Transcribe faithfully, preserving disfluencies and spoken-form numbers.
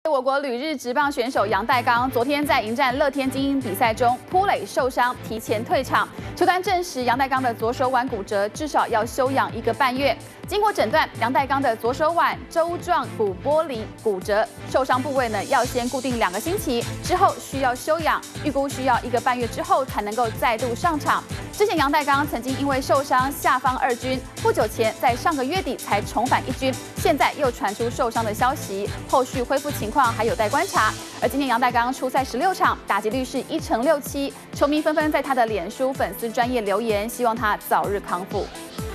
我国旅日职棒选手杨代刚昨天在迎战乐天精英比赛中扑垒受伤，提前退场。球团证实杨代刚的左手腕骨折，至少要休养一个半月。经过诊断，杨代刚的左手腕舟状骨剥离骨折，受伤部位呢要先固定两个星期，之后需要休养，预估需要一个半月之后才能够再度上场。之前杨代刚曾经因为受伤下方二军，不久前在上个月底才重返一军，现在又传出受伤的消息，后续恢复情况还有待观察。而今天杨代刚出赛十六场，打击率是一成六七，球迷纷纷在他的脸书粉丝专页留言，希望他早日康复。